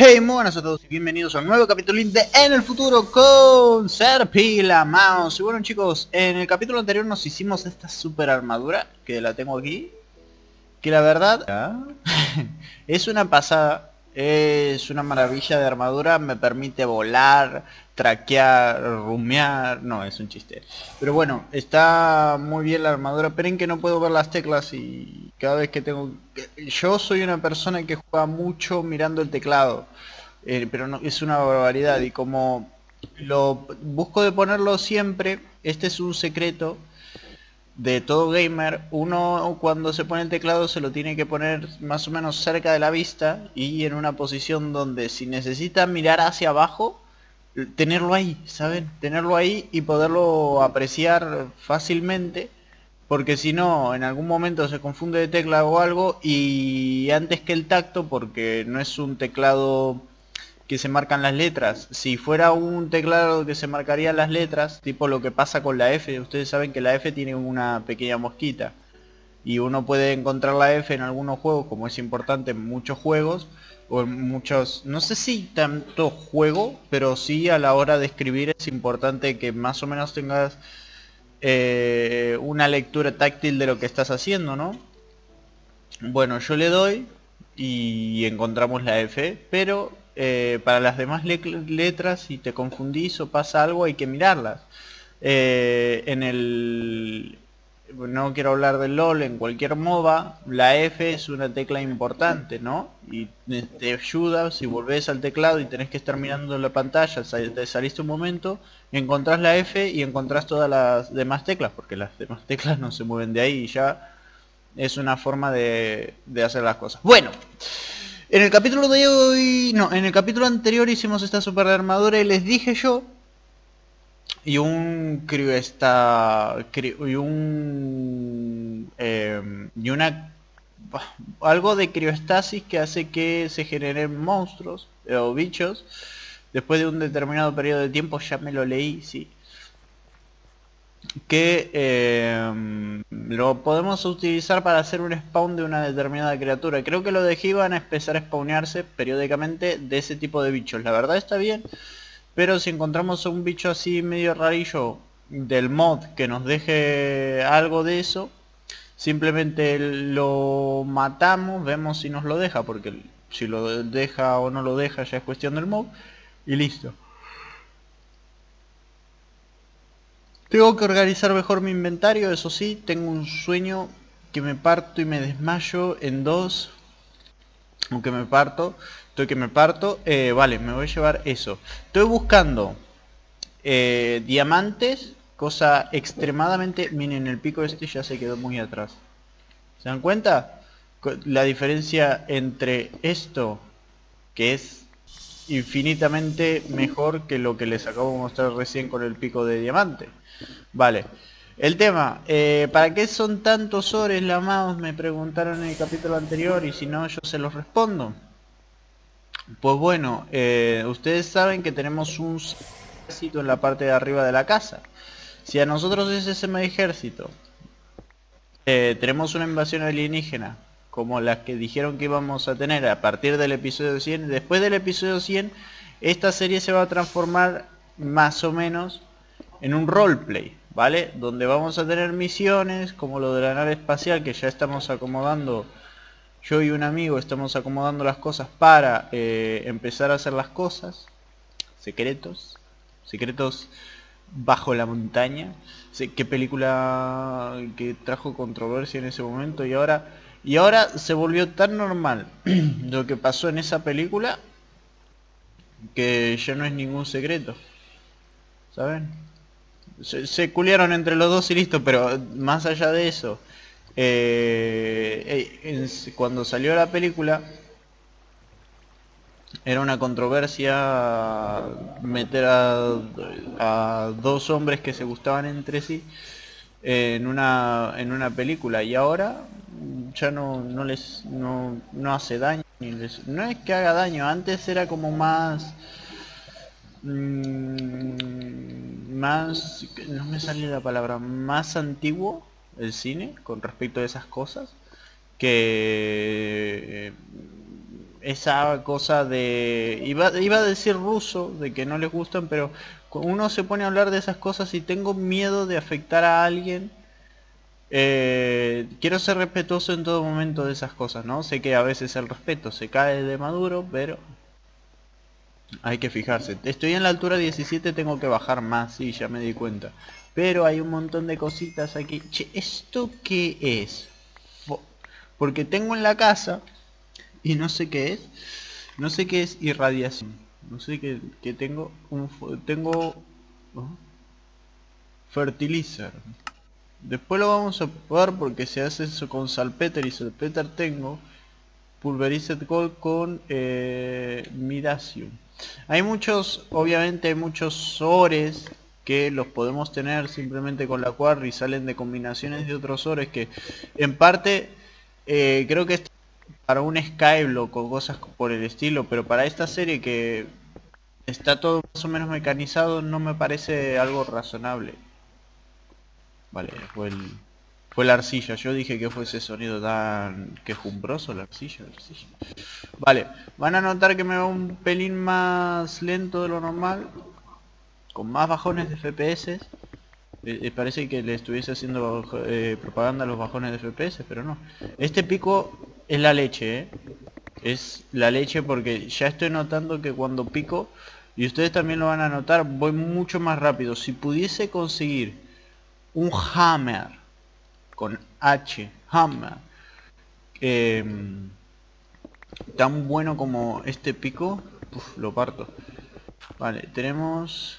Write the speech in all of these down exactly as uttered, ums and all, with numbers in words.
Hey, muy buenas a todos y bienvenidos a un nuevo capítulo de En el Futuro con Serpi la Mouse. Y bueno chicos, en el capítulo anterior nos hicimos esta super armadura, que la tengo aquí, que la verdad ¿Ah? es una pasada, es una maravilla de armadura, me permite volar, traquear, rumear, no, es un chiste. Pero bueno, está muy bien la armadura, esperen que no puedo ver las teclas y cada vez que tengo... Yo soy una persona que juega mucho mirando el teclado, eh, pero no, es una barbaridad y como lo busco de ponerlo siempre, este es un secreto de todo gamer. Uno cuando se pone el teclado se lo tiene que poner más o menos cerca de la vista y en una posición donde si necesita mirar hacia abajo, tenerlo ahí, ¿saben? Tenerlo ahí y poderlo apreciar fácilmente, porque si no, en algún momento se confunde de tecla o algo y antes que el tacto, porque no es un teclado que se marcan las letras. Si fuera un teclado que se marcarían las letras, tipo lo que pasa con la F, ustedes saben que la F tiene una pequeña mosquita y uno puede encontrar la F en algunos juegos, como es importante en muchos juegos o en muchos, no sé si tanto juego, pero sí a la hora de escribir es importante que más o menos tengas eh, una lectura táctil de lo que estás haciendo, ¿no? Bueno, yo le doy y encontramos la F, pero eh, para las demás le letras, si te confundís o pasa algo, hay que mirarlas. Eh, en el... No quiero hablar del LOL, en cualquier MOBA, la F es una tecla importante, ¿no? Y te ayuda, si volvés al teclado y tenés que estar mirando la pantalla, te saliste un momento, encontrás la F y encontrás todas las demás teclas, porque las demás teclas no se mueven de ahí y ya es una forma de, de hacer las cosas. Bueno, en el capítulo de hoy, no, en el capítulo anterior hicimos esta super armadura y les dije yo, y un crio está, y un, eh, y una, algo de criostasis que hace que se generen monstruos eh, o bichos después de un determinado periodo de tiempo. Ya me lo leí, sí, que eh, lo podemos utilizar para hacer un spawn de una determinada criatura. Creo que los de G van a empezar a spawnarse periódicamente de ese tipo de bichos. La verdad está bien, pero si encontramos un bicho así medio rarillo del mod que nos deje algo de eso, simplemente lo matamos, vemos si nos lo deja, porque si lo deja o no lo deja ya es cuestión del mod, y listo. Tengo que organizar mejor mi inventario, eso sí, tengo un sueño que me parto y me desmayo en dos. Aunque me parto, estoy que me parto. Eh, vale, me voy a llevar eso. Estoy buscando eh, diamantes, cosa extremadamente... Miren, el pico este ya se quedó muy atrás. ¿Se dan cuenta? La diferencia entre esto, que es infinitamente mejor que lo que les acabo de mostrar recién con el pico de diamante. Vale, el tema, eh, ¿para qué son tantos ores la mouse? Me preguntaron en el capítulo anterior y si no yo se los respondo. Pues bueno, eh, ustedes saben que tenemos un ejército en la parte de arriba de la casa. Si a nosotros ese semi ejército eh, tenemos una invasión alienígena como las que dijeron que íbamos a tener a partir del episodio cien, después del episodio cien esta serie se va a transformar más o menos en un roleplay, ¿vale? Donde vamos a tener misiones como lo de la nave espacial, que ya estamos acomodando, yo y un amigo estamos acomodando las cosas para eh, empezar a hacer las cosas, secretos, secretos bajo la montaña. Sé qué película que trajo controversia en ese momento y ahora y ahora se volvió tan normal lo que pasó en esa película que ya no es ningún secreto, ¿saben? Se, se culiaron entre los dos y listo, pero más allá de eso, eh, en, cuando salió la película era una controversia meter a, a dos hombres que se gustaban entre sí en una en una película, y ahora ya no no les no, no hace daño ni les, no es que haga daño. Antes era como más mmm, más, no me sale la palabra, más antiguo el cine con respecto a esas cosas, que esa cosa de... Iba, iba a decir ruso, de que no les gustan, pero uno se pone a hablar de esas cosas y tengo miedo de afectar a alguien. Eh, quiero ser respetuoso en todo momento de esas cosas, ¿no? Sé que a veces el respeto se cae de maduro, pero hay que fijarse. Estoy en la altura diecisiete, tengo que bajar más, sí, ya me di cuenta. Pero hay un montón de cositas aquí. Che, ¿esto qué es? Fo- Porque tengo en la casa y no sé qué es. No sé qué es irradiación. No sé qué, qué tengo. Un, fo- tengo... ¿oh? Fertilizer. Después lo vamos a probar porque se hace eso con salpeter y salpeter tengo. Pulverized Gold con eh, Midacium. Hay muchos, obviamente hay muchos ores que los podemos tener simplemente con la Quarry, salen de combinaciones de otros ores que en parte eh, creo que es para un Skyblock o cosas por el estilo, pero para esta serie que está todo más o menos mecanizado no me parece algo razonable. Vale, fue el... Fue la arcilla, yo dije que fue ese sonido tan quejumbroso, la arcilla, la arcilla. Vale, van a notar que me va un pelín más lento de lo normal, con más bajones de F P S. Eh, eh, parece que le estuviese haciendo eh, propaganda a los bajones de F P S, pero no. Este pico es la leche, ¿eh? Es la leche porque ya estoy notando que cuando pico, y ustedes también lo van a notar, voy mucho más rápido. Si pudiese conseguir un hammer con H, hammer, eh, tan bueno como este pico, uf, lo parto. Vale, tenemos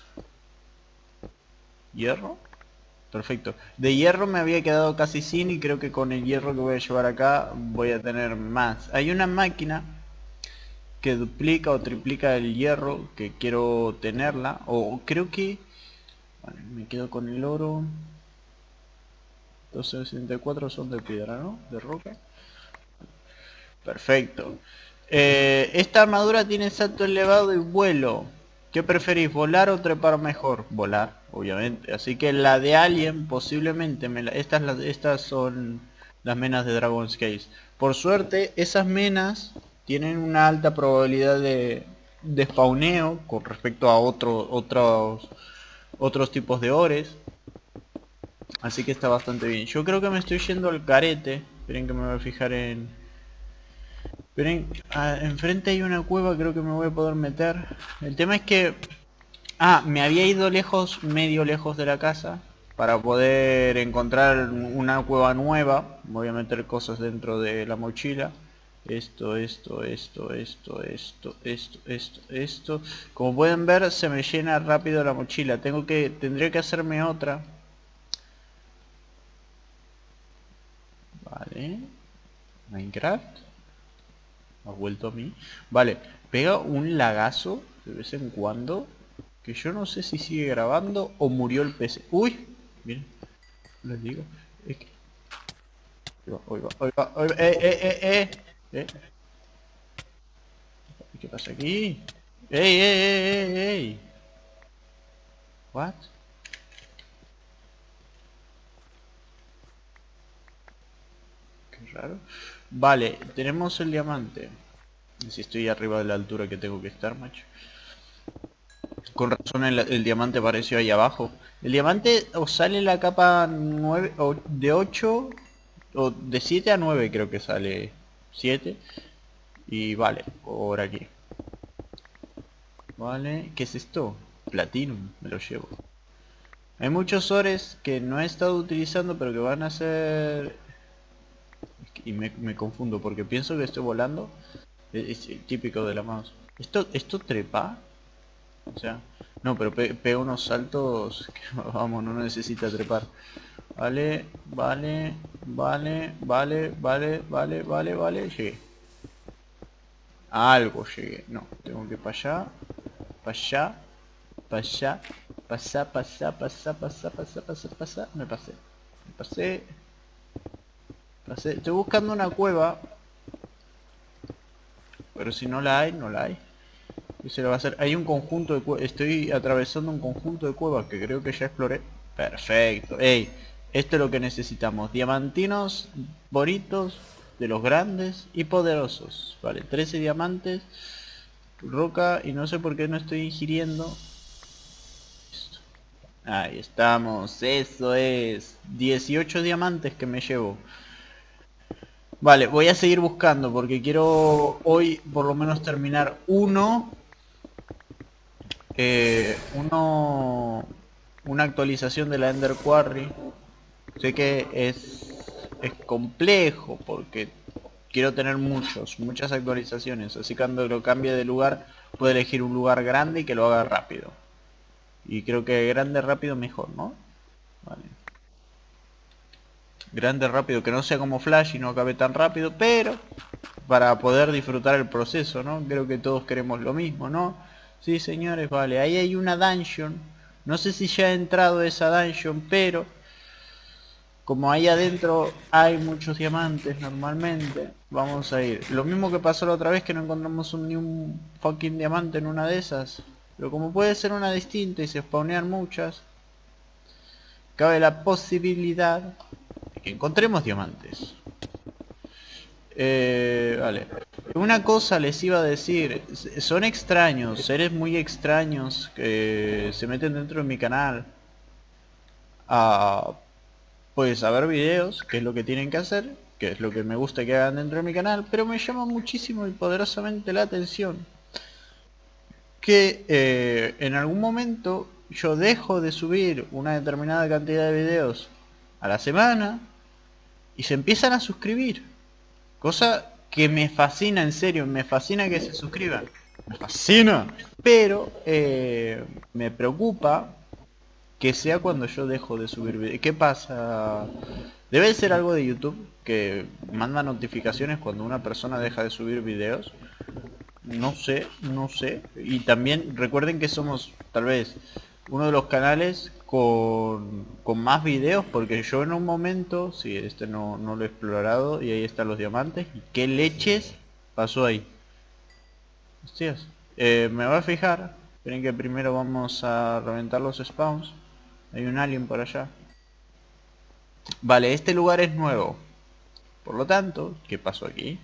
hierro. Perfecto. De hierro me había quedado casi sin y creo que con el hierro que voy a llevar acá voy a tener más. Hay una máquina que duplica o triplica el hierro que quiero tenerla. O creo que... Vale, me quedo con el oro. doscientos sesenta y cuatro son de piedra, ¿no? De roca. Perfecto. Eh, esta armadura tiene salto elevado y vuelo. ¿Qué preferís, volar o trepar mejor? Volar, obviamente. Así que la de Alien posiblemente me la... Estas, las- estas son las menas de Dragon's Case. Por suerte, esas menas tienen una alta probabilidad de, de spawneo con respecto a otro, otros, otros tipos de ores. Así que está bastante bien. Yo creo que me estoy yendo al carete. Esperen que me voy a fijar en... Pero en, ah, enfrente hay una cueva, creo que me voy a poder meter. El tema es que... Ah, me había ido lejos, medio lejos de la casa. Para poder encontrar una cueva nueva. Voy a meter cosas dentro de la mochila. Esto, esto, esto, esto, esto, esto, esto, esto. Como pueden ver, se me llena rápido la mochila. Tengo que... Tendría que hacerme otra. Vale. Minecraft. Ha vuelto a mí. Vale, pega un lagazo de vez en cuando. Que yo no sé si sigue grabando o murió el P C. ¡Uy! Miren, les digo. Es que... Ahí va, ahí va, ahí va, ¡Eh, eh, eh, eh! ¿Eh? ¿Qué pasa aquí? ¡Ey, ey, ey, ey, ey! ¿What? Qué raro. Vale, tenemos el diamante. Si estoy arriba de la altura que tengo que estar, macho. Con razón el, el diamante apareció ahí abajo. El diamante o sale la capa nueve o de ocho o de siete a nueve creo que sale siete. Y vale, por aquí. Vale, ¿qué es esto? Platinum, me lo llevo. Hay muchos ores que no he estado utilizando pero que van a ser... Y me, me confundo porque pienso que estoy volando. Es, es típico de la mouse. ¿Esto, esto trepa? O sea, no, pero pe pega unos saltos que, vamos, no necesita trepar. Vale, vale, vale, vale, vale, vale, vale, vale, llegué. A algo llegué. No, tengo que para allá, para allá, para allá, pasar, pasar, pasar, pasar, pasar, pasar, pasar. Me pasé, me pasé, pasé. Estoy buscando una cueva, pero si no la hay, no la hay. Y se lo va a hacer. Hay un conjunto de cuevas. Estoy atravesando un conjunto de cuevas que creo que ya exploré. Perfecto. Ey, esto es lo que necesitamos. Diamantinos bonitos. de los grandes y poderosos. Vale, trece diamantes, roca, y no sé por qué no estoy ingiriendo. Listo. Ahí estamos, eso es. dieciocho diamantes que me llevo. Vale, voy a seguir buscando porque quiero hoy por lo menos terminar uno. Eh, uno... Una actualización de la Ender Quarry. Sé que es, es complejo porque quiero tener muchos, muchas actualizaciones. Así que cuando lo cambie de lugar, puedo elegir un lugar grande y que lo haga rápido. Y creo que grande, rápido, mejor, ¿no? Vale. Grande, rápido, que no sea como Flash y no acabe tan rápido, pero para poder disfrutar el proceso, ¿no? Creo que todos queremos lo mismo, ¿no? Sí, señores, vale. Ahí hay una dungeon. No sé si ya he entrado a esa dungeon, pero como ahí adentro hay muchos diamantes normalmente, vamos a ir. Lo mismo que pasó la otra vez, que no encontramos un, ni un fucking diamante en una de esas. Pero como puede ser una distinta y se spawnean muchas, cabe la posibilidad de que encontremos diamantes. Eh, vale. Una cosa les iba a decir, son extraños, seres muy extraños que se meten dentro de mi canal a, pues, a ver videos, que es lo que tienen que hacer, que es lo que me gusta que hagan dentro de mi canal, pero me llama muchísimo y poderosamente la atención que eh, en algún momento yo dejo de subir una determinada cantidad de videos a la semana y se empiezan a suscribir. Cosa que me fascina, en serio, me fascina que se suscriban. Me fascina. Pero eh, me preocupa que sea cuando yo dejo de subir videos. ¿Qué pasa? Debe ser algo de YouTube que manda notificaciones cuando una persona deja de subir videos. No sé, no sé. Y también recuerden que somos tal vez uno de los canales con, con más videos, porque yo en un momento, sí, este no, no lo he explorado, y ahí están los diamantes. ¿Y qué leches pasó ahí? Hostias, eh, me voy a fijar. Esperen que primero vamos a reventar los spawns. Hay un alien por allá. Vale, este lugar es nuevo. Por lo tanto, ¿qué pasó aquí?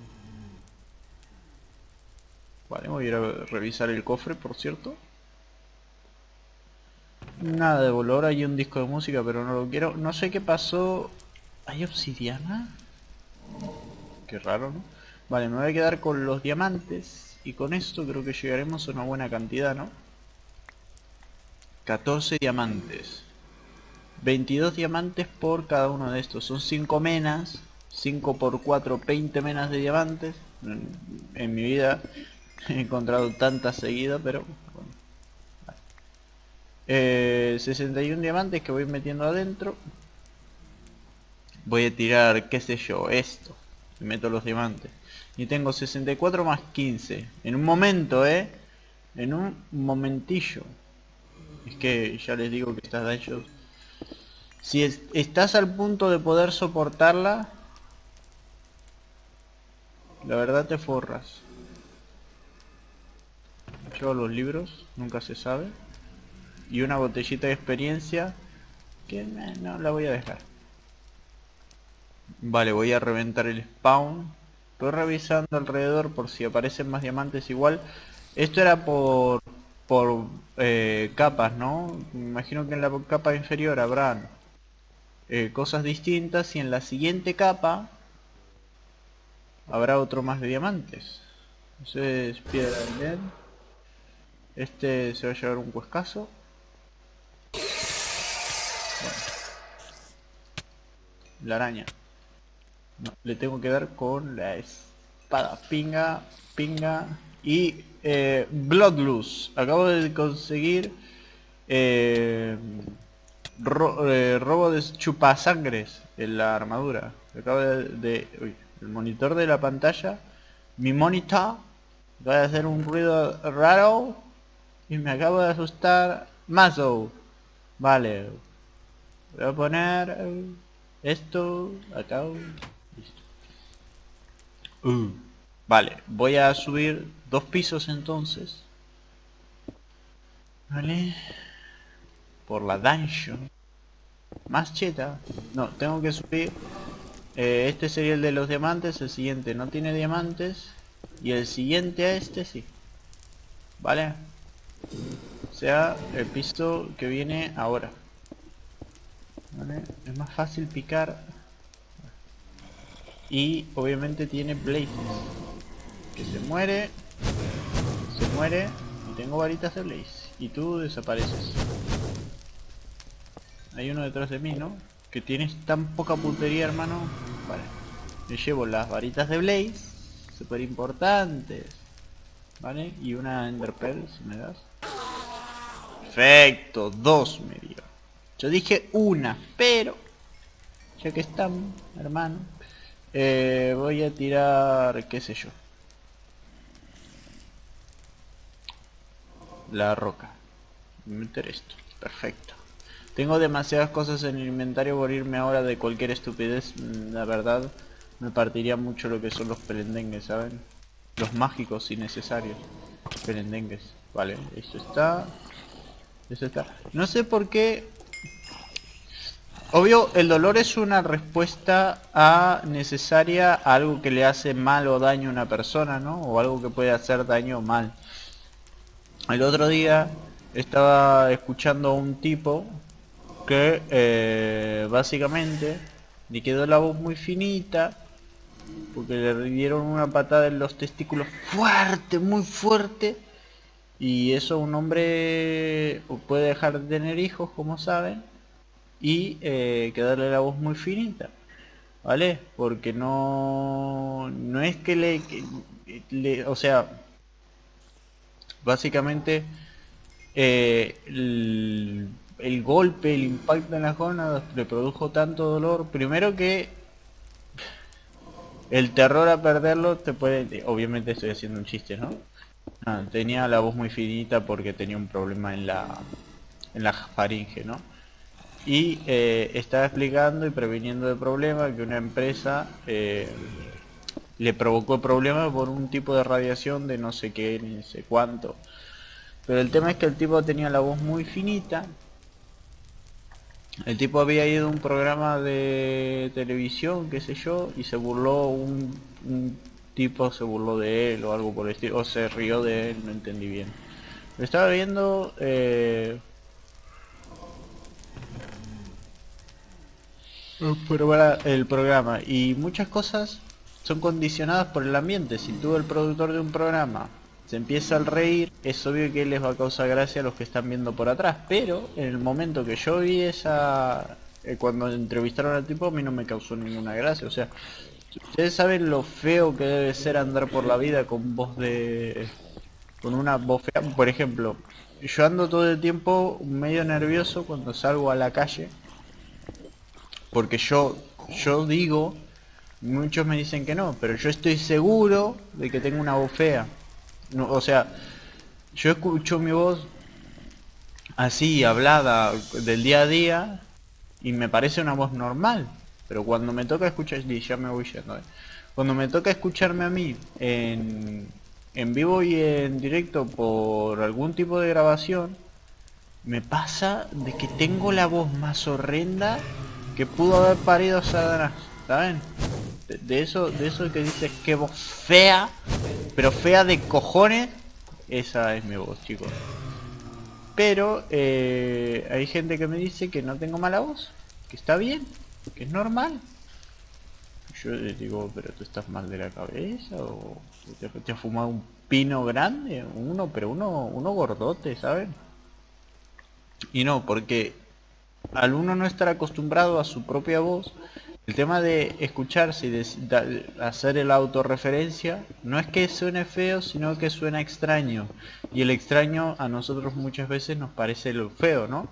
Vale, voy a ir a revisar el cofre, por cierto. Nada de valor, hay un disco de música, pero no lo quiero. No sé qué pasó. ¿Hay obsidiana? Qué raro, ¿no? Vale, me voy a quedar con los diamantes. Y con esto creo que llegaremos a una buena cantidad, ¿no? catorce diamantes. veintidós diamantes por cada uno de estos. Son cinco menas. cinco por cuatro, veinte menas de diamantes. En, en mi vida he encontrado tantas seguidas, pero... bueno. Eh, sesenta y uno diamantes que voy metiendo adentro. Voy a tirar, qué sé yo, esto. Y meto los diamantes. Y tengo sesenta y cuatro más quince. En un momento, eh. En un momentillo. Es que ya les digo que estas dungeons, si es, estás al punto de poder soportarla, la verdad te forras. Llevo los libros, nunca se sabe. Y una botellita de experiencia que eh, no la voy a dejar. Vale, voy a reventar el spawn. Estoy revisando alrededor por si aparecen más diamantes igual. Esto era por por eh, capas, ¿no? Me imagino que en la capa inferior habrán eh, cosas distintas y en la siguiente capa habrá otro más de diamantes. Eso es piedra del Ender. Este se va a llevar un cuescazo. Bueno. La araña. No, le tengo que dar con la espada. Pinga, pinga. Y eh, Bloodlust. Acabo de conseguir eh, ro eh, robo de chupasangres en la armadura. Acabo de, de uy, el monitor de la pantalla. Mi monitor va a hacer un ruido raro. Y me acabo de asustar. Mazo. Vale. Voy a poner esto acá. Listo. Uh, vale, voy a subir dos pisos entonces. Vale. Por la dungeon. Más cheta. No, tengo que subir Eh, este sería el de los diamantes, el siguiente no tiene diamantes. Y el siguiente a este sí. ¿Vale? O sea, el piso que viene ahora. ¿Vale? Es más fácil picar. Y obviamente tiene blazes. Que se muere. Se muere. Y tengo varitas de blaze. Y tú desapareces. Hay uno detrás de mí, ¿no? Que tienes tan poca puntería, hermano. Vale. Me llevo las varitas de blaze. Súper importantes. Vale. Y una ender pearl, si me das. Perfecto. Dos me dio. Yo dije una, pero... ya que estamos, hermano. Eh, voy a tirar, qué sé yo. La roca. Meter esto. Perfecto. Tengo demasiadas cosas en el inventario por irme ahora de cualquier estupidez. La verdad, me partiría mucho lo que son los pelendengues, ¿saben? Los mágicos innecesarios. Pelendengues. Vale, esto está. Esto está. No sé por qué. Obvio, el dolor es una respuesta a necesaria a algo que le hace mal o daño a una persona, ¿no? O algo que puede hacer daño o mal. El otro día estaba escuchando a un tipo que eh, básicamente le quedó la voz muy finita porque le dieron una patada en los testículos fuerte, muy fuerte, y eso un hombre puede dejar de tener hijos, como saben, y eh, quedarle la voz muy finita, ¿vale? Porque no no es que le, que le o sea, básicamente eh, el, el golpe, el impacto en las gónadas le produjo tanto dolor. Primero que el terror a perderlo te puede... obviamente estoy haciendo un chiste, ¿no? Ah, tenía la voz muy finita porque tenía un problema en la en la faringe, ¿no? Y eh, estaba explicando y previniendo el problema que una empresa eh, le provocó el problema por un tipo de radiación de no sé qué, ni sé cuánto. Pero el tema es que el tipo tenía la voz muy finita. El tipo había ido a un programa de televisión, qué sé yo, y se burló, un, un tipo se burló de él o algo por el estilo, o se rió de él, no entendí bien. Lo estaba viendo eh, para el programa, y muchas cosas son condicionadas por el ambiente. Si tú, el productor de un programa, se empieza a reír, es obvio que les va a causar gracia a los que están viendo por atrás. Pero en el momento que yo vi esa... eh, cuando entrevistaron al tipo, a mí no me causó ninguna gracia. O sea, ustedes saben lo feo que debe ser andar por la vida con voz de... con una voz fea. Por ejemplo, yo ando todo el tiempo medio nervioso cuando salgo a la calle, porque yo, yo digo, muchos me dicen que no, pero yo estoy seguro de que tengo una voz fea. No, o sea, yo escucho mi voz así, hablada del día a día, y me parece una voz normal. Pero cuando me toca escuchar, y ya me voy yendo, ¿eh? Cuando me toca escucharme a mí en, en vivo y en directo por algún tipo de grabación, me pasa de que tengo la voz más horrenda que pudo haber parido Satanás, ¿saben? De, de eso, de eso que dices que voz fea, pero fea de cojones, esa es mi voz, chicos. Pero eh, hay gente que me dice que no tengo mala voz, que está bien, que es normal. Yo les digo, pero tú estás mal de la cabeza, o te, te has fumado un pino grande, uno, pero uno, uno gordote, ¿saben? Y no, porque al uno no estar acostumbrado a su propia voz, el tema de escucharse y de, de hacer el autorreferencia no es que suene feo, sino que suena extraño. Y el extraño a nosotros muchas veces nos parece lo feo, ¿no?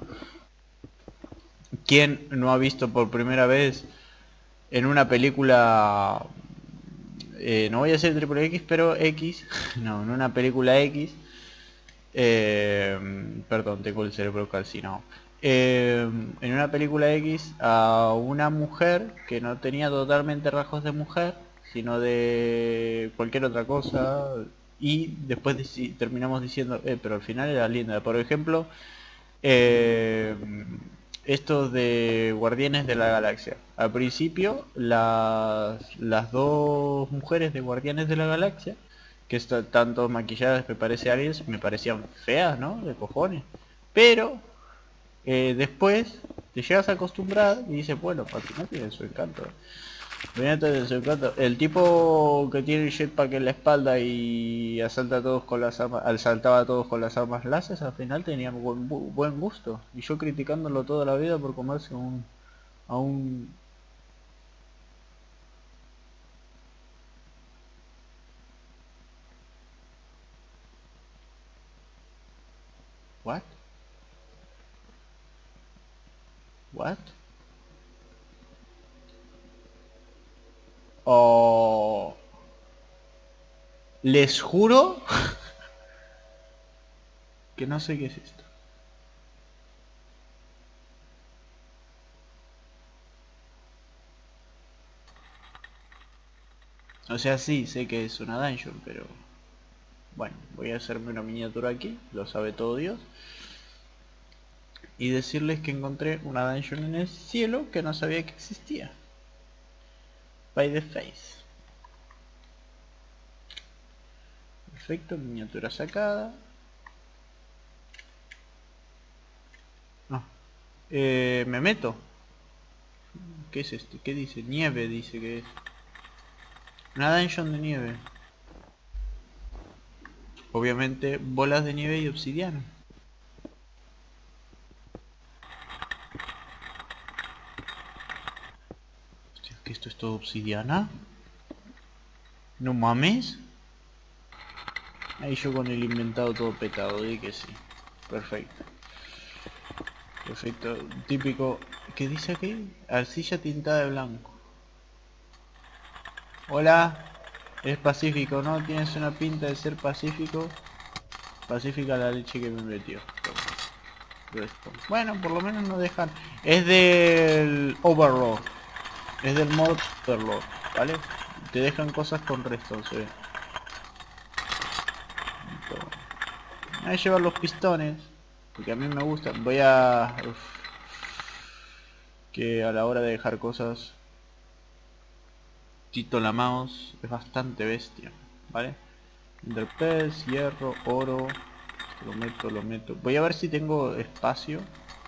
¿Quién no ha visto por primera vez en una película, eh, no voy a decir triple X, pero X, no, en una película X, eh, perdón, tengo el cerebro calcinado, eh, en una película X, a una mujer que no tenía totalmente rasgos de mujer, sino de cualquier otra cosa, y después deci- terminamos diciendo, eh, pero al final era linda? Por ejemplo, eh, estos de Guardianes de la Galaxia. Al principio las, las dos mujeres de Guardianes de la Galaxia, que están tanto maquilladas, me parece aliens, me parecían feas, ¿no? De cojones. Pero eh, después te llegas a acostumbrar y dices, bueno, al final tiene su encanto. Tiene su encanto. El tipo que tiene el jetpack en la espalda y asalta a todos con las armas, asaltaba a todos con las armas láser, al final tenía buen, bu- buen gusto. Y yo criticándolo toda la vida por comerse un, a un... What? What? Oh... Les juro que no sé qué es esto. O sea, sí, sé que es una dungeon, pero... Bueno, voy a hacerme una miniatura aquí, lo sabe todo Dios. Y decirles que encontré una dungeon en el cielo que no sabía que existía. By the face. Perfecto, miniatura sacada. No. Eh, me meto. ¿Qué es esto? ¿Qué dice? Nieve dice que es. Una dungeon de nieve. Obviamente bolas de nieve y obsidiana. Hostia, ¿que esto es todo obsidiana? No mames. Ahí yo con el inventado todo petado, di que sí. Perfecto. Perfecto. Típico. ¿Qué dice aquí? Arcilla tintada de blanco. Hola. Eres pacífico, ¿no? Tienes una pinta de ser pacífico. Pacífica la leche que me metió. Bueno, por lo menos no dejan. Es del Overlord. Es del mod Overlord, ¿vale? Te dejan cosas con resto, sí. Voy a llevar los pistones. Porque a mí me gusta. Voy a... Uf, que a la hora de dejar cosas... Tito la mouse es bastante bestia, ¿vale? Enderpearls, hierro, oro. Lo meto, lo meto. Voy a ver si tengo espacio.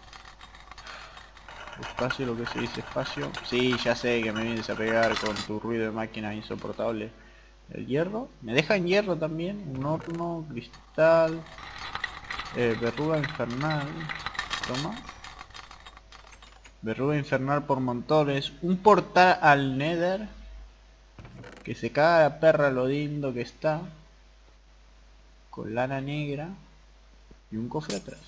Espacio, lo que se dice espacio. Sí, ya sé que me vienes a pegar con tu ruido de máquina insoportable. El hierro. Me dejan hierro también. Un horno, cristal. Eh, verruga infernal. Toma. Verruga infernal por montones. Un portal al Nether. Que se caga la perra lo lindo que está. Con lana negra. Y un cofre atrás.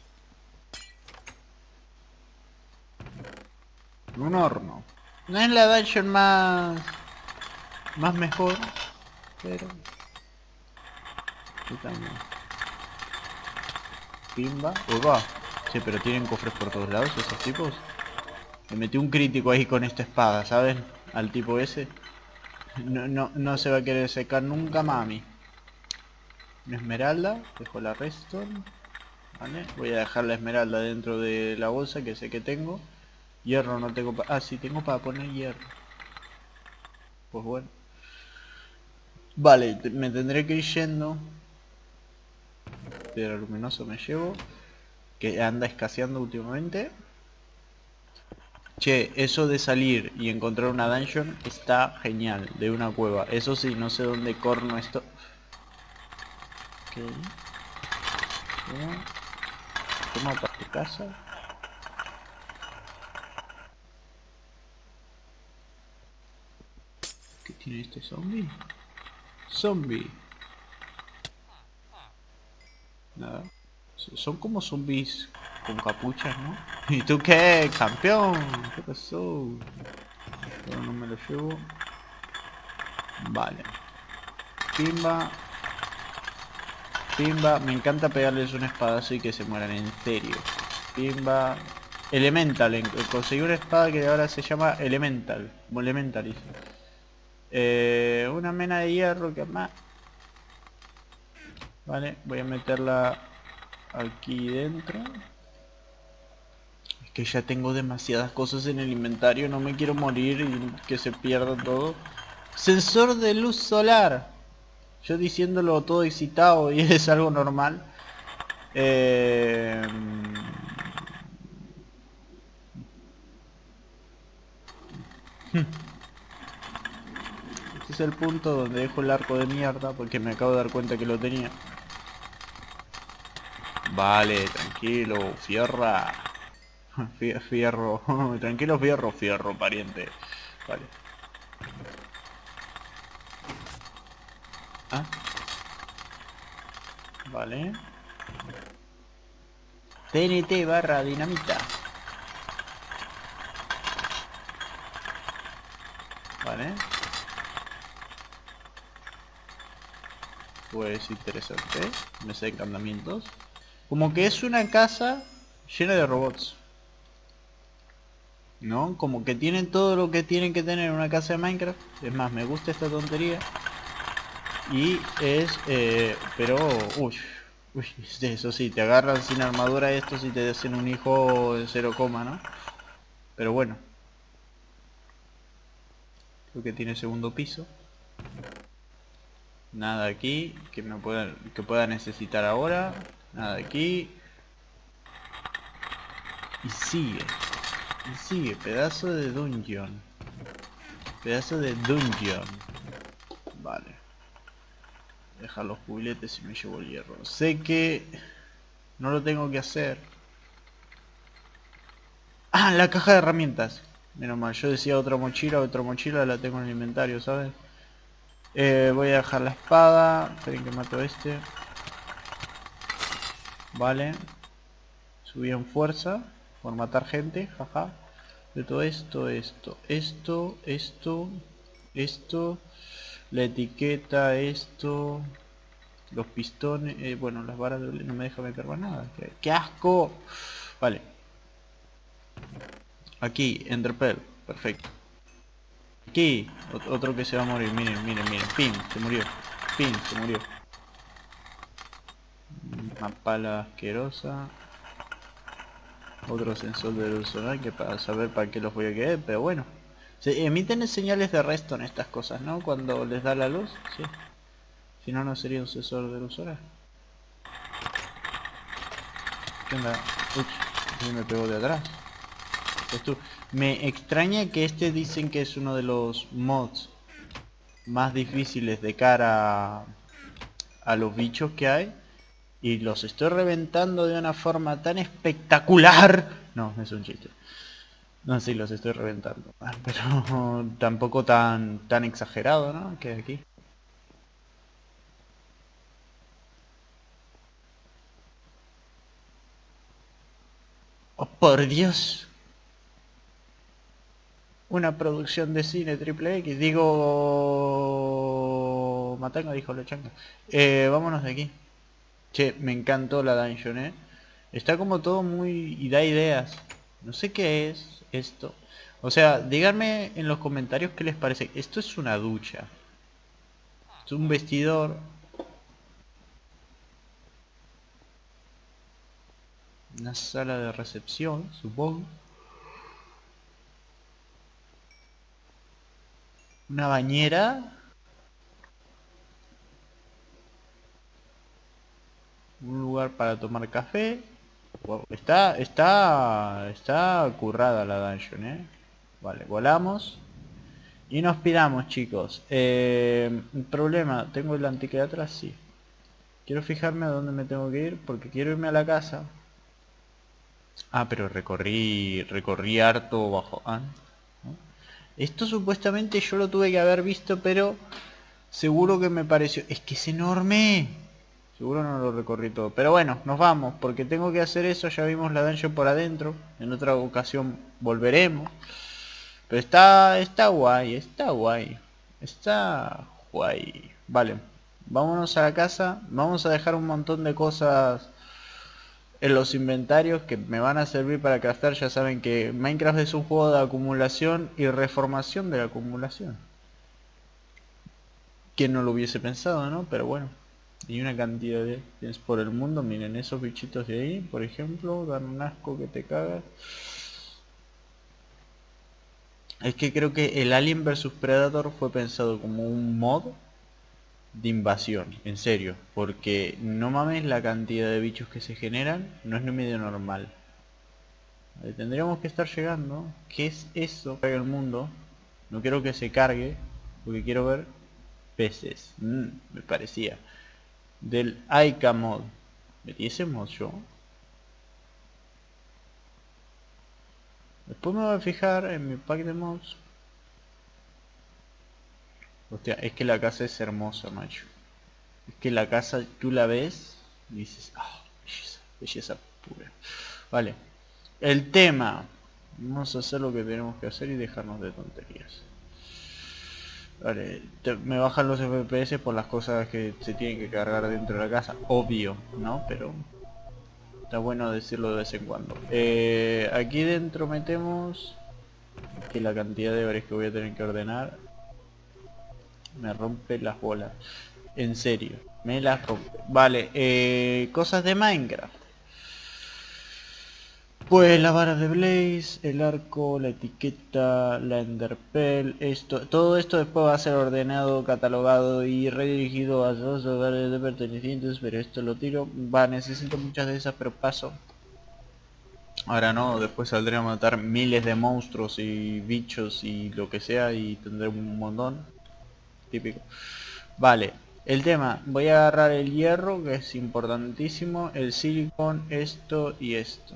Un horno. No es la dungeon más... Más mejor. Pero... Aquí también. Pimba. Uy, va. Sí, pero tienen cofres por todos lados esos tipos. Le metí un crítico ahí con esta espada, ¿saben? Al tipo ese. No, no, no se va a querer secar nunca, mami. Una esmeralda. Dejo la redstone. Vale. Voy a dejar la esmeralda dentro de la bolsa que sé que tengo. Hierro no tengo para... Ah, sí, tengo para poner hierro. Pues bueno. Vale, me tendré que ir yendo. Piedra luminoso me llevo. Que anda escaseando últimamente. Che, eso de salir y encontrar una dungeon está genial, de una cueva. Eso sí, no sé dónde corno esto. Ok. Toma, toma para tu casa. ¿Qué tiene este zombie? Zombie. Nada. Son como zombies con capuchas, ¿no? ¿Y tú qué, campeón? ¿Qué pasó? Pero no me lo llevo. Vale. Pimba. Pimba. Me encanta pegarles un espadazo y que se mueran, en serio. Pimba. Elemental. en- Conseguí una espada que ahora se llama Elemental. Elemental hice. Eh, una mena de hierro que más. Vale, voy a meterla aquí dentro. Es que ya tengo demasiadas cosas en el inventario, no me quiero morir y que se pierda todo. Sensor de luz solar. Yo diciéndolo todo excitado y es algo normal. Eh... Este es el punto donde dejo el arco de mierda porque me acabo de dar cuenta que lo tenía. Vale, tranquilo, fierra. Fierro, tranquilo, fierro, fierro, pariente. Vale. Ah. Vale. T N T barra dinamita. Vale. Pues interesante. Mesa de encantamientos. Como que es una casa llena de robots, ¿no? Como que tienen todo lo que tienen que tener en una casa de Minecraft. Es más, me gusta esta tontería. Y es... Eh, pero... Uy, uy, eso sí, te agarran sin armadura estos y te hacen un hijo de cero coma, ¿no? Pero bueno. Creo que tiene segundo piso. Nada aquí que me pueda, que pueda necesitar ahora. Nada aquí. Y sigue. Y sigue. Pedazo de dungeon. Pedazo de dungeon. Vale. Dejar los jubiletes y me llevo el hierro. Sé que no lo tengo que hacer. Ah, la caja de herramientas. Menos mal. Yo decía otra mochila, otra mochila la tengo en el inventario, ¿sabes? Eh, voy a dejar la espada. Esperen que mato a este. Vale. Subí en fuerza. Por matar gente. Jaja. De todo esto, esto, esto, esto, esto. La etiqueta, esto. Los pistones. Eh, bueno, las varas de... no me deja meter más nada. ¡Qué, qué asco! Vale. Aquí, Enderpearl. Perfecto. Aquí, otro que se va a morir. Miren, miren, miren. Pin, se murió. Pin, se murió. Una pala asquerosa. Otro sensor de luz solar que para saber para qué los voy a querer, pero bueno. Se emiten señales de redstone estas cosas, ¿no? Cuando les da la luz, sí. Si no, no sería un sensor de luz solar. ¿Qué onda? Uy, me pegó de atrás. Esto, me extraña que este dicen que es uno de los mods más difíciles de cara a, a los bichos que hay. Y los estoy reventando de una forma tan espectacular. No, es un chiste. No, sí, los estoy reventando. Pero tampoco tan tan exagerado, ¿no? Que aquí. ¡Oh, por Dios! Una producción de cine triple X. Digo... Matanga, dijo la changa. Eh, vámonos de aquí. Che, me encantó la dungeon, ¿eh? Está como todo muy... y da ideas. No sé qué es esto. O sea, díganme en los comentarios qué les parece. Esto es una ducha. Es un vestidor. Una sala de recepción, supongo. Una bañera. Un lugar para tomar café. Wow, está, está, está currada la dungeon, ¿eh? Vale, volamos. Y nos piramos, chicos. Eh, problema, ¿tengo el antique de atrás? Sí. Quiero fijarme a dónde me tengo que ir porque quiero irme a la casa. Ah, pero recorrí, recorrí harto bajo... Ah, ¿no? Esto supuestamente yo lo tuve que haber visto, pero seguro que me pareció... Es que es enorme. Seguro no lo recorrí todo. Pero bueno, nos vamos, porque tengo que hacer eso. Ya vimos la dungeon por adentro. En otra ocasión volveremos. Pero está, está guay, está guay. Está guay. Vale, vámonos a la casa. Vamos a dejar un montón de cosas en los inventarios que me van a servir para craftar. Ya saben que Minecraft es un juego de acumulación y reformación de la acumulación. ¿Quién no lo hubiese pensado, no? Pero bueno. Y una cantidad de tienes por el mundo. Miren esos bichitos de ahí, por ejemplo, dan un asco que te cagas. Es que creo que el Alien versus Predator fue pensado como un mod de invasión, en serio, porque no mames la cantidad de bichos que se generan, no es ni medio normal. Vale, tendríamos que estar llegando. ¿Qué es eso? Carga el mundo. No quiero que se cargue, porque quiero ver peces. Mm, me parecía. Del Ica mod. ¿Metí ese mod yo? Después me voy a fijar en mi pack de mods. Hostia, es que la casa es hermosa, macho. Es que la casa tú la ves y dices, ah, belleza, belleza pura. Vale. El tema. Vamos a hacer lo que tenemos que hacer y dejarnos de tonterías. Vale, te, me bajan los F P S por las cosas que se tienen que cargar dentro de la casa. Obvio, ¿no? Pero está bueno decirlo de vez en cuando. Eh, aquí dentro metemos... que la cantidad de horas que voy a tener que ordenar me rompe las bolas. En serio, me las rompe. Vale, eh, cosas de Minecraft. Pues la vara de Blaze, el arco, la etiqueta, la Enderpearl, esto, todo esto después va a ser ordenado, catalogado y redirigido a los hogares de pertenecientes, pero esto lo tiro. Va, necesito muchas de esas, pero paso. Ahora no, después saldré a matar miles de monstruos y bichos y lo que sea y tendré un montón. Típico. Vale, el tema, voy a agarrar el hierro, que es importantísimo, el silicon, esto y esto.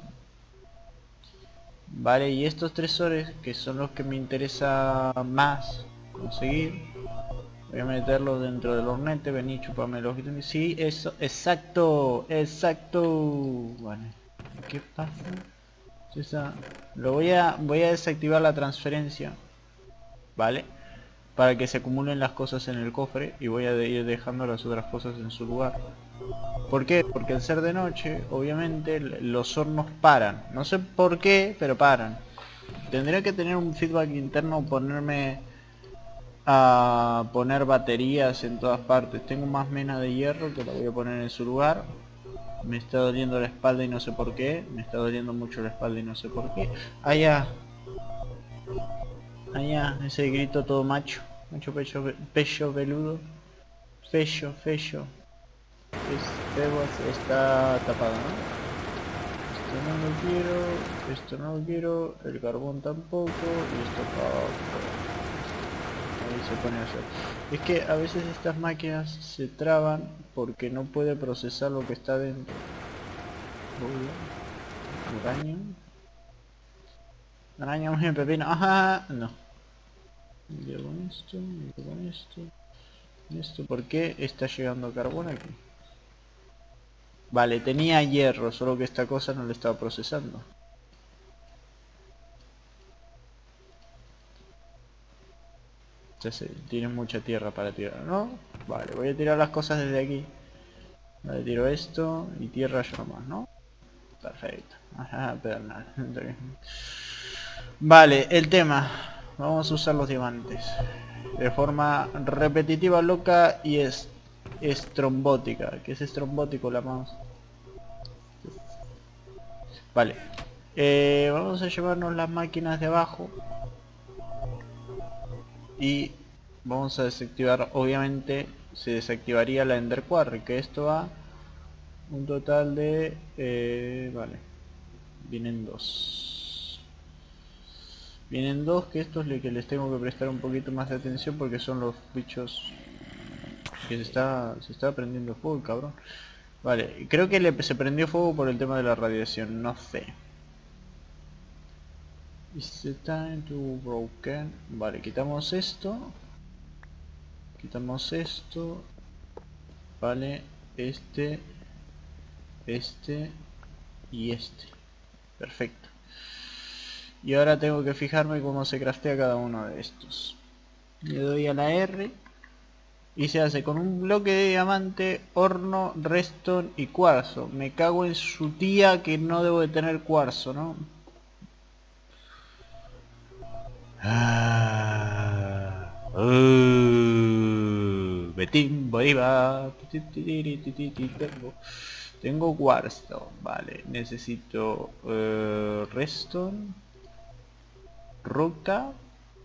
Vale, y estos tres ores, que son los que me interesa más conseguir, voy a meterlos dentro del hornete. Vení, chupame los ítems. Sí, eso, exacto, exacto. Vale, ¿qué pasa? Esa, lo voy a, voy a desactivar la transferencia, ¿vale? Para que se acumulen las cosas en el cofre y voy a ir dejando las otras cosas en su lugar. ¿Por qué? Porque al ser de noche, obviamente, los hornos paran. No sé por qué, pero paran. Tendría que tener un feedback interno, ponerme a poner baterías en todas partes. Tengo más mena de hierro que la voy a poner en su lugar. Me está doliendo la espalda y no sé por qué. Me está doliendo mucho la espalda y no sé por qué. Allá. Allá, ese grito todo macho. Macho pecho, pecho peludo. Fecho, fecho. Este está tapado, ¿no? Esto no lo quiero, esto no lo quiero, el carbón tampoco, y esto tampoco. Ahí se pone a hacer. Es que a veces estas máquinas se traban porque no puede procesar lo que está dentro. Araña. Araña, un pepino. Ajá, no. Yo con esto, yo con esto. Esto, ¿por qué está llegando carbón aquí? Vale, tenía hierro, solo que esta cosa no lo estaba procesando. Ya sé, tiene mucha tierra para tirar, ¿no? Vale, voy a tirar las cosas desde aquí. Vale, tiro esto y tierra yo nomás, ¿no? Perfecto. Ajá, pero nada. Vale, el tema. Vamos a usar los diamantes. De forma repetitiva, loca y es estrombótica. ¿Qué es estrombótico, la mouse? Vale. Eh, vamos a llevarnos las máquinas de abajo. Y vamos a desactivar, obviamente se desactivaría la Ender Quarry, que esto va un total de... Eh, vale. Vienen dos. Vienen dos, que estos le que les tengo que prestar un poquito más de atención porque son los bichos que se está, se está prendiendo fuego, cabrón. Vale, creo que le, se prendió fuego por el tema de la radiación, no sé. It's the time to broken. Vale, quitamos esto. Quitamos esto. Vale, este, este y este. Perfecto. Y ahora tengo que fijarme cómo se craftea cada uno de estos. Le doy a la R y se hace con un bloque de diamante, horno, redstone y cuarzo. Me cago en su tía que no debo de tener cuarzo, ¿no? Ah, uh, Betín Bolívar. Tengo, tengo cuarzo, vale. Necesito uh, redstone, roca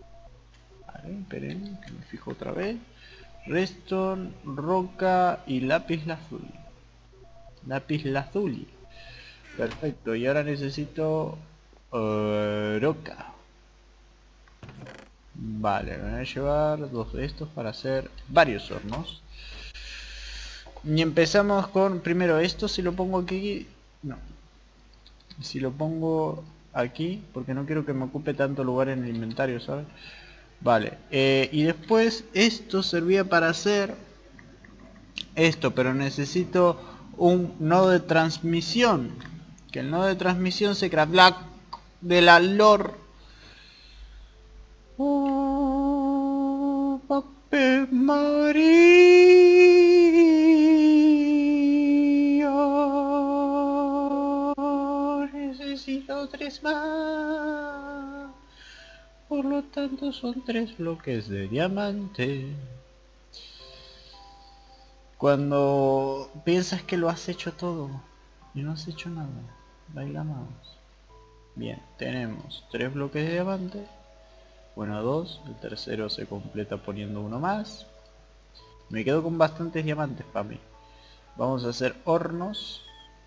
Vale, esperen, que me fijo otra vez. Redstone, roca y lápiz lazuli. Lápiz lazuli. Perfecto, y ahora necesito uh, roca. Vale, me voy a llevar dos de estos para hacer varios hornos. Y empezamos con primero esto. Si lo pongo aquí, no, si lo pongo aquí, porque no quiero que me ocupe tanto lugar en el inventario, ¿sabes? Vale, eh, y después esto servía para hacer esto, pero necesito un nodo de transmisión, que el nodo de transmisión se craft de la lore. Oh, Ave María, necesito tres más. Por lo tanto son tres bloques de diamante. Cuando piensas que lo has hecho todo y no has hecho nada, baila más. Bien, tenemos tres bloques de diamante. Bueno, dos. El tercero se completa poniendo uno más. Me quedo con bastantes diamantes para mí. Vamos a hacer hornos.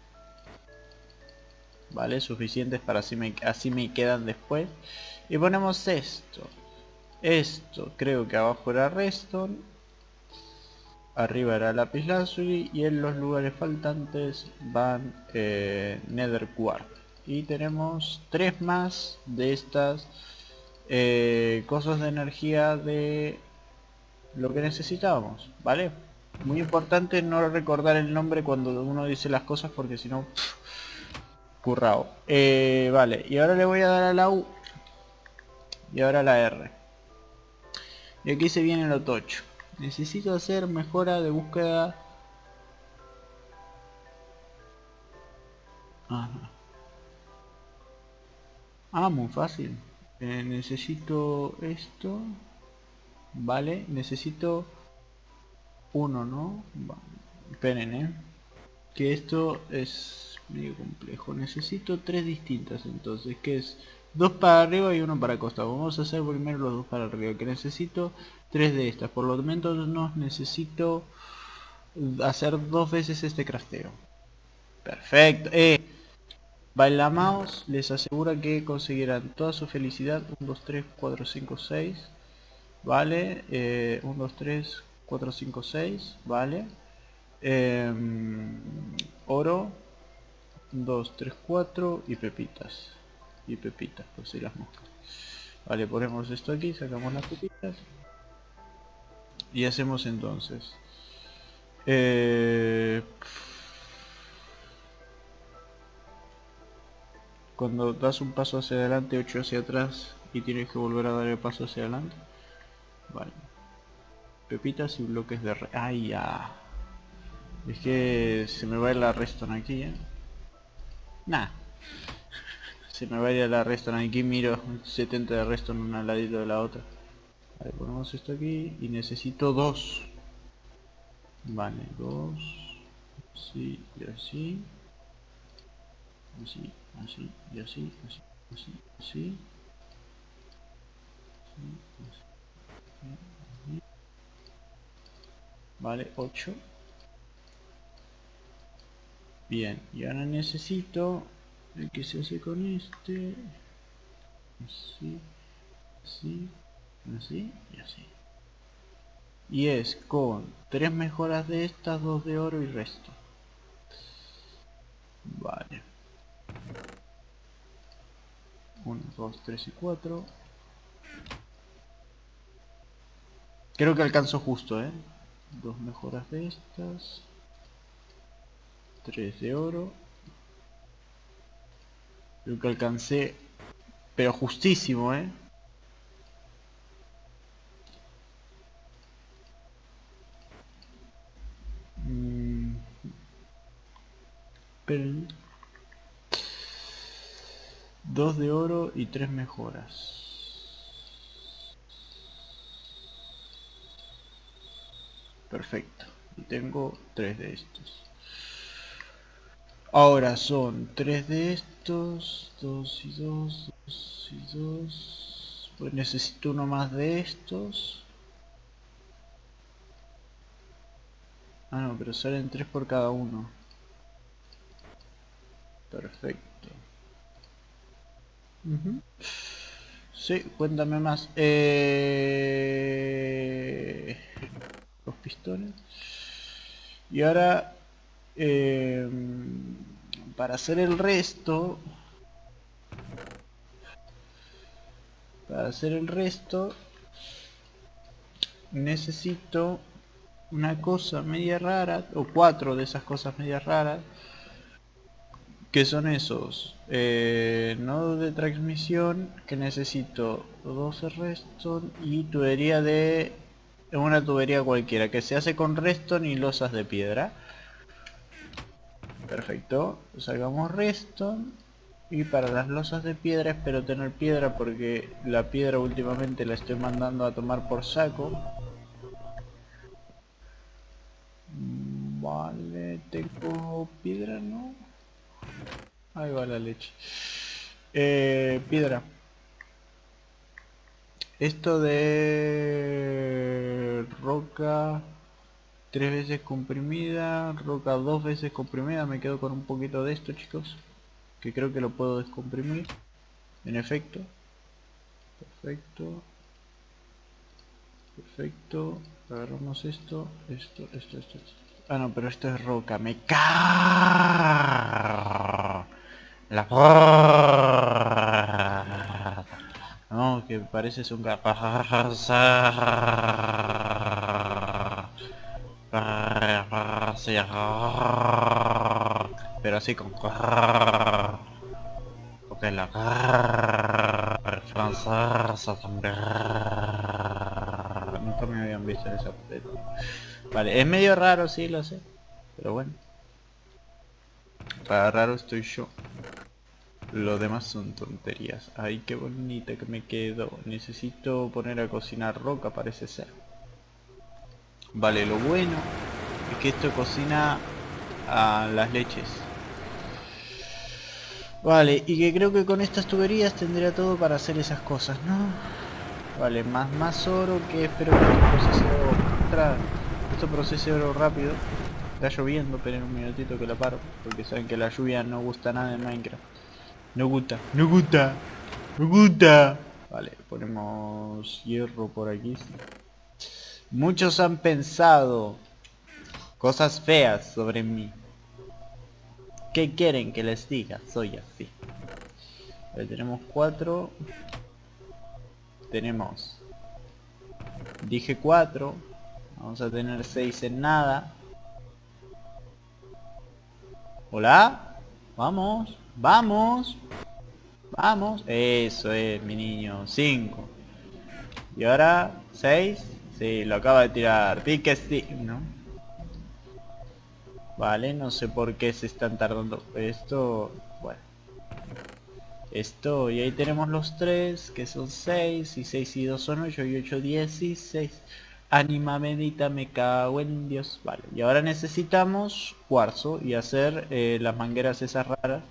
Vale, suficientes para así me, así me quedan después. Y ponemos esto. Esto creo que abajo era redstone. Arriba era lápiz lazuli. Y en los lugares faltantes van eh, nether quartz. Y tenemos tres más de estas eh, cosas de energía de lo que necesitábamos, ¿vale? Muy importante no recordar el nombre cuando uno dice las cosas, porque si no, currao. Eh, vale, y ahora le voy a dar a la U y ahora a la R. Y aquí se viene lo tocho. Necesito hacer mejora de búsqueda. Ajá. Ah, muy fácil. Eh, necesito esto. Vale, necesito uno, ¿no? Vale. Esperen, eh. Que esto es medio complejo. Necesito tres distintas entonces, que es dos para arriba y uno para costado. Vamos a hacer primero los dos para arriba, que necesito tres de estas. Por lo menos no necesito hacer dos veces este crafteo. Perfecto. Eh, Baila Mouse les asegura que conseguirán toda su felicidad. uno, dos, tres, cuatro, cinco, seis. Vale. Eh, uno, dos, tres, cuatro, cinco, seis. Vale. Eh, oro. dos, tres, cuatro y pepitas. Y pepitas, pues sí, las moscas. Vale, ponemos esto aquí, sacamos las pepitas. Y hacemos entonces. Eh, cuando das un paso hacia adelante, ocho hacia atrás y tienes que volver a dar el paso hacia adelante. Vale. Pepitas y bloques de re... ¡Ay, ya! Es que se me va a ir la redstone aquí, ¿eh? Nah. Se me va a ir la redstone aquí, miro setenta de redstone una al ladito de la otra. Vale, ponemos esto aquí y necesito dos. Vale, dos. Así y así. Así, así y así, así, así, así. Vale, ocho. Bien, y ahora necesito el que se hace con este. Así, así, así y así. Y es con tres mejoras de estas, dos de oro y resto. Vale. uno, dos, tres y cuatro. Creo que alcanzo justo, ¿eh? Dos mejoras de estas. tres de oro. Creo que alcancé, pero justísimo, ¿eh? Mm, pero... dos de oro y tres mejoras. Perfecto. Y tengo tres de estos. Ahora son tres de estos, dos y dos, dos y dos. Pues necesito uno más de estos. Ah no, pero salen tres por cada uno. Perfecto. Uh-huh. Sí, cuéntame más. Eh... Los pistones. Y ahora... Eh... Para hacer el resto... Para hacer el resto... Necesito... Una cosa media rara. O cuatro de esas cosas medias raras. Que son esos eh, nodos de transmisión que necesito doce redstone y tubería de una tubería cualquiera que se hace con redstone y losas de piedra. Perfecto, sacamos redstone y para las losas de piedra espero tener piedra porque la piedra últimamente la estoy mandando a tomar por saco. Vale, tengo piedra, ¿no? Ahí va la leche. Eh, piedra. Esto de roca tres veces comprimida, roca dos veces comprimida, me quedo con un poquito de esto, chicos, que creo que lo puedo descomprimir. En efecto. Perfecto. Perfecto. Agarramos esto, esto, esto, esto, esto. Ah no, pero esto es roca, me cago. La no, que pareces un pero así con porque la francesa también nunca me habían visto en esa parte. Vale, es medio raro, sí, lo sé, pero bueno, para raro estoy yo. Lo demás son tonterías. Ay, qué bonita que me quedo. Necesito poner a cocinar roca, parece ser. Vale, lo bueno es que esto cocina a las leches. Vale, y que creo que con estas tuberías tendría todo para hacer esas cosas, ¿no? Vale, más más oro, que espero que esto procese oro. Ostras, esto procese oro rápido. Está lloviendo, esperen un minutito que la paro, porque saben que la lluvia no gusta nada en Minecraft. No gusta, no gusta, no gusta. Vale, ponemos hierro por aquí. Muchos han pensado cosas feas sobre mí. ¿Qué quieren que les diga? Soy así. Vale, tenemos cuatro. Tenemos... Dije cuatro. Vamos a tener seis en nada. ¿Hola? Vamos, vamos. Vamos. Eso es, mi niño. cinco. Y ahora, seis. Sí, lo acaba de tirar. Pique sí, ¿no? Vale, no sé por qué se están tardando. Esto, bueno. Esto, y ahí tenemos los tres, que son seis. Y seis y dos son ocho. Y ocho, dieciséis. Anima bendita, me cago en Dios. Vale, y ahora necesitamos cuarzo y hacer eh, las mangueras esas raras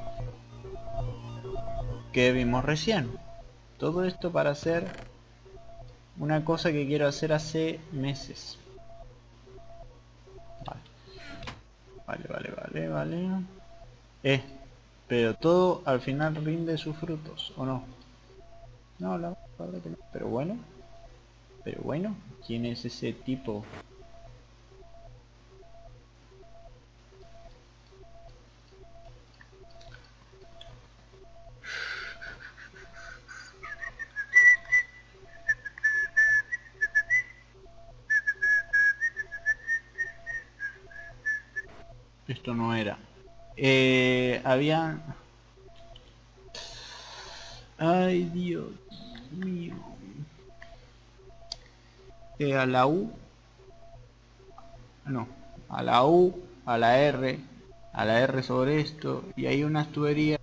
que vimos recién. Todo esto para hacer una cosa que quiero hacer hace meses. Vale, vale, vale, vale. Eh, pero todo al final rinde sus frutos, ¿o no? No, la verdad que no. Pero bueno. Pero bueno, ¿quién es ese tipo? Esto no era. Eh, había... Ay, Dios mío. Eh, a la U. No. A la U, a la R, a la R sobre esto. Y hay unas tuberías.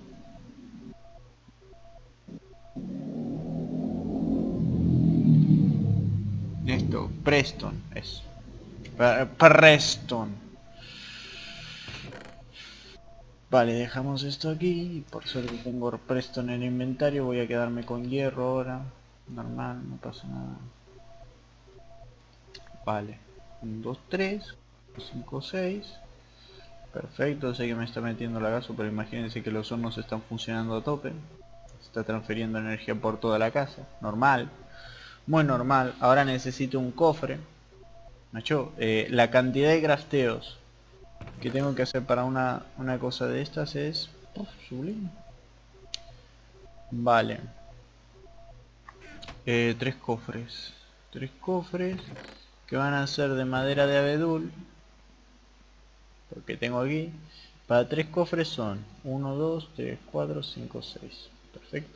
Esto, Preston, es. Preston. Vale, dejamos esto aquí. Por suerte tengo presto en el inventario. Voy a quedarme con hierro ahora. Normal, no pasa nada. Vale. uno, dos, tres. cinco, seis. Perfecto, sé que me está metiendo la gaso, pero imagínense que los hornos están funcionando a tope. Se está transfiriendo energía por toda la casa. Normal. Muy normal. Ahora necesito un cofre. Macho, eh, la cantidad de crafteos que tengo que hacer para una, una cosa de estas es... Uf, sublime. Vale. Eh, tres cofres. Tres cofres que van a ser de madera de abedul. Porque tengo aquí. Para tres cofres son uno, dos, tres, cuatro, cinco, seis. Perfecto.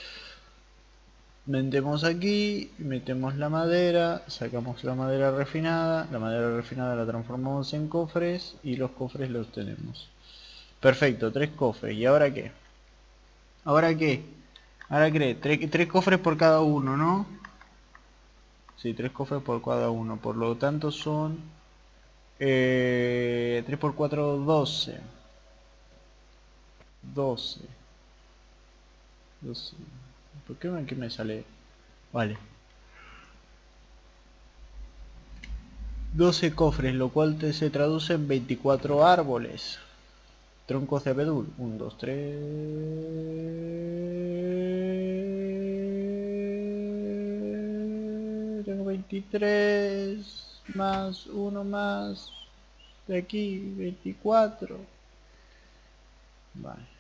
Metemos aquí, metemos la madera, sacamos la madera refinada, la madera refinada la transformamos en cofres y los cofres los tenemos. Perfecto, tres cofres. ¿Y ahora qué? ¿Ahora qué? ¿Ahora qué? Tres, tres cofres por cada uno, ¿no? Sí, tres cofres por cada uno. Por lo tanto son... Eh, tres por cuatro, doce. doce. doce. ¿Por qué me, qué me sale? Vale. doce cofres, lo cual te, se traduce en veinticuatro árboles. Troncos de abedul. uno, dos, tres... Tengo veintitrés. Más uno más. De aquí, veinticuatro. Vale.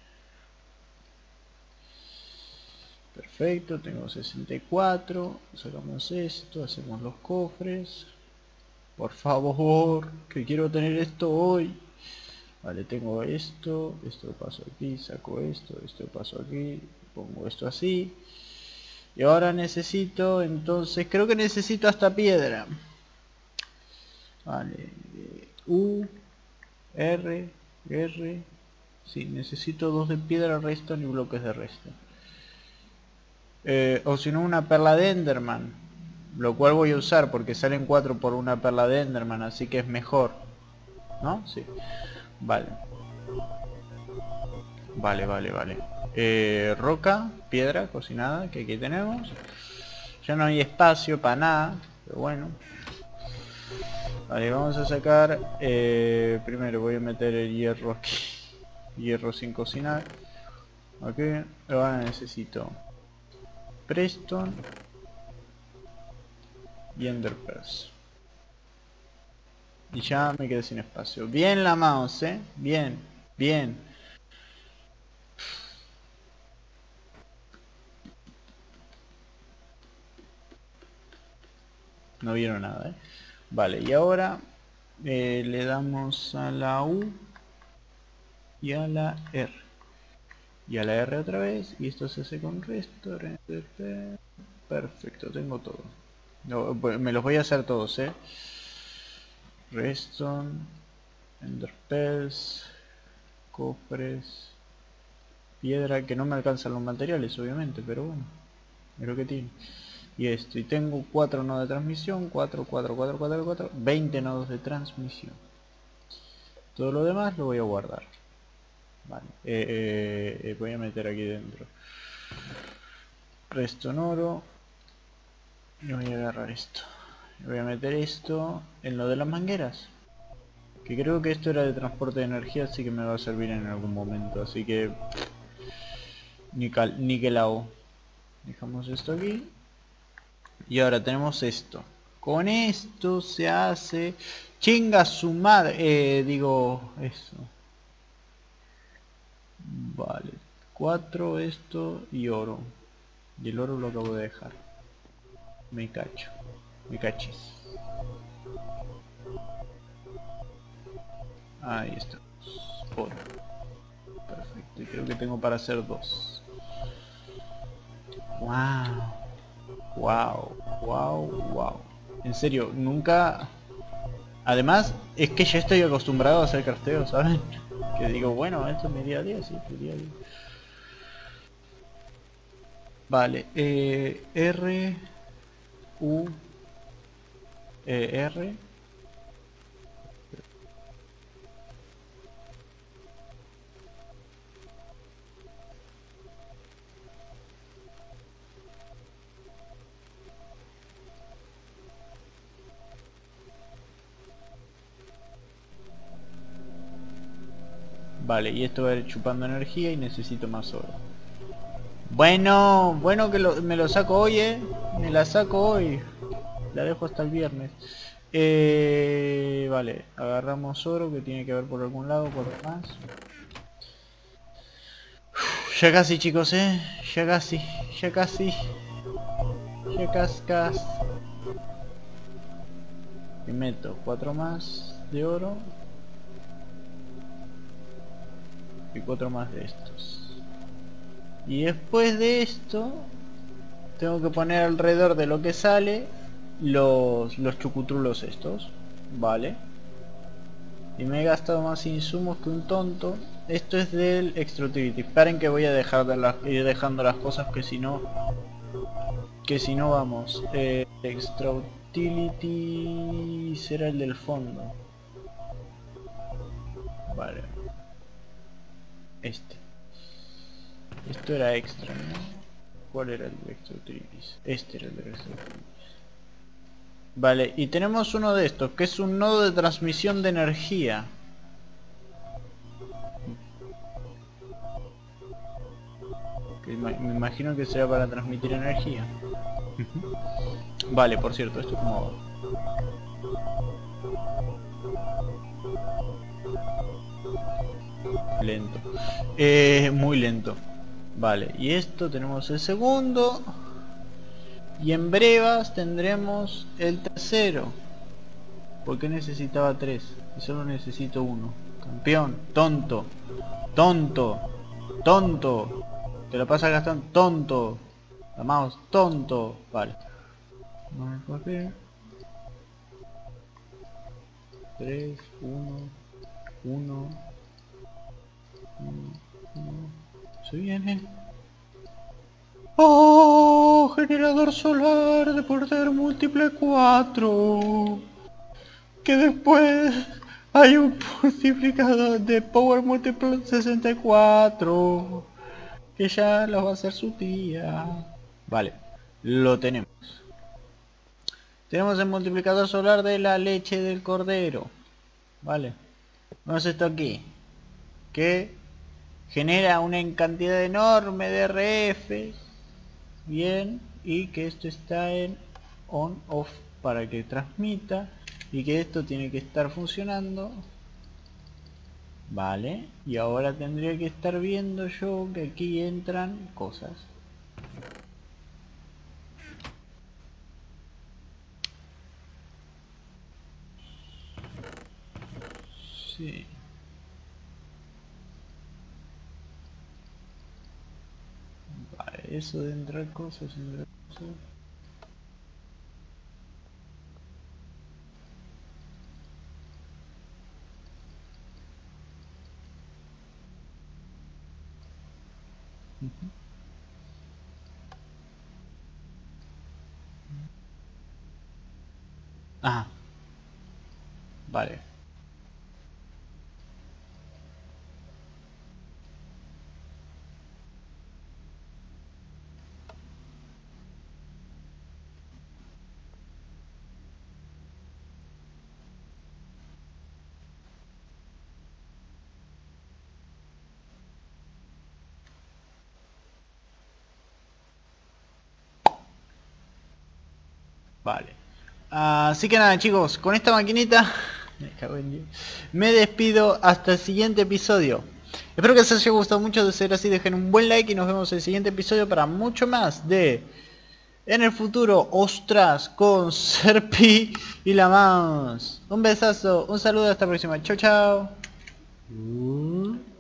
Perfecto, tengo sesenta y cuatro. Sacamos esto, hacemos los cofres. Por favor, que quiero tener esto hoy. Vale, tengo esto, esto lo paso aquí, saco esto, esto lo paso aquí, pongo esto así. Y ahora necesito, entonces, creo que necesito hasta piedra. Vale, U, R, R. Sí, necesito dos de piedra redstone y bloques de redstone. Eh, o si no, una perla de Enderman. Lo cual voy a usar porque salen cuatro por una perla de Enderman, así que es mejor. ¿No? Sí. Vale. Vale, vale, vale. Eh, roca, piedra, cocinada, que aquí tenemos. Ya no hay espacio para nada, pero bueno. Vale, vamos a sacar... Eh, primero voy a meter el hierro aquí. Hierro sin cocinar. Ok, ahora necesito Preston y Ender Pearls. Y ya me quedé sin espacio. Bien la mouse, eh. Bien, bien. No vieron nada, eh. Vale, y ahora eh, le damos a la U y a la R. Y a la R otra vez. Y esto se hace con resto. Perfecto, tengo todo. No, me los voy a hacer todos, eh. Redstone, Enderpearls, cofres, piedra, que no me alcanzan los materiales obviamente, pero bueno, es lo que tiene. Y esto, y tengo cuatro nodos de transmisión, cuatro, cuatro, cuatro, cuatro, cuatro, veinte nodos de transmisión. Todo lo demás lo voy a guardar. Vale, eh, eh, eh, voy a meter aquí dentro redstone oro. Y voy a agarrar esto. Voy a meter esto en lo de las mangueras. Que creo que esto era de transporte de energía, así que me va a servir en algún momento. Así que... Nical, niquelao. Dejamos esto aquí. Y ahora tenemos esto. Con esto se hace... Chinga su madre. Eh, digo... Eso. Vale. Cuatro, esto y oro. Y el oro lo acabo de dejar. Me cacho. Me cachis. Ahí está. Oro. Perfecto. Y creo que tengo para hacer dos. Wow. Wow. Wow. Wow. En serio, nunca... Además, es que ya estoy acostumbrado a hacer crafteo, ¿saben? Que digo, bueno, esto es mi día a día, sí, mi día a día. Vale, eh, R, U, E, R. Vale, y esto va a ir chupando energía y necesito más oro. Bueno, bueno que lo, me lo saco hoy, eh. Me la saco hoy. La dejo hasta el viernes. Eh, vale, agarramos oro que tiene que ver por algún lado, por demás. Ya casi, chicos, eh. Ya casi, ya casi. Ya cascas. Y meto cuatro más de oro. Y cuatro más de estos. Y después de esto tengo que poner alrededor de lo que sale los, los chucutrulos estos. Vale. Y me he gastado más insumos que un tonto. Esto es del Extra Utility. Esperen que voy a dejar de las, ir dejando las cosas, que si no que si no vamos. eh, Extra Utility será el del fondo. Vale. Este. Esto era extra, ¿no? ¿Cuál era el de Extra Utilities? Este era el de Extra Utilities. Vale, y tenemos uno de estos, que es un nodo de transmisión de energía. Que me imagino que será para transmitir energía. Vale, por cierto, esto es como... lento. Eh, muy lento. Vale, y esto tenemos el segundo. Y en brevas tendremos el tercero. Porque necesitaba tres y solo necesito uno. Campeón, tonto, tonto, tonto. Te lo pasas gastando, tonto. La mouse, tonto. Vale. tres, uno, uno, uno. Se viene. ¡Oh! Generador solar de poder múltiple cuatro. Que después hay un multiplicador de power múltiple sesenta y cuatro. Que ya lo va a hacer su tía. Vale, lo tenemos. Tenemos el multiplicador solar de la leche del cordero. Vale. Vamos a esto aquí. Que genera una cantidad enorme de R F. Bien, y que esto está en on off para que transmita, y que esto tiene que estar funcionando. Vale, y ahora tendría que estar viendo yo que aquí entran cosas. Sí. Vale, eso de entrar cosas, entrar cosas. Uh-huh. Ah, vale. Vale. Así que nada, chicos, con esta maquinita me cago en Dios, me despido hasta el siguiente episodio. Espero que os haya gustado mucho. De ser así, dejen un buen like y nos vemos en el siguiente episodio para mucho más de En el Futuro, ostras, con Serpi y la Mouse. Un besazo, un saludo, hasta la próxima. Chao, chao. Uh.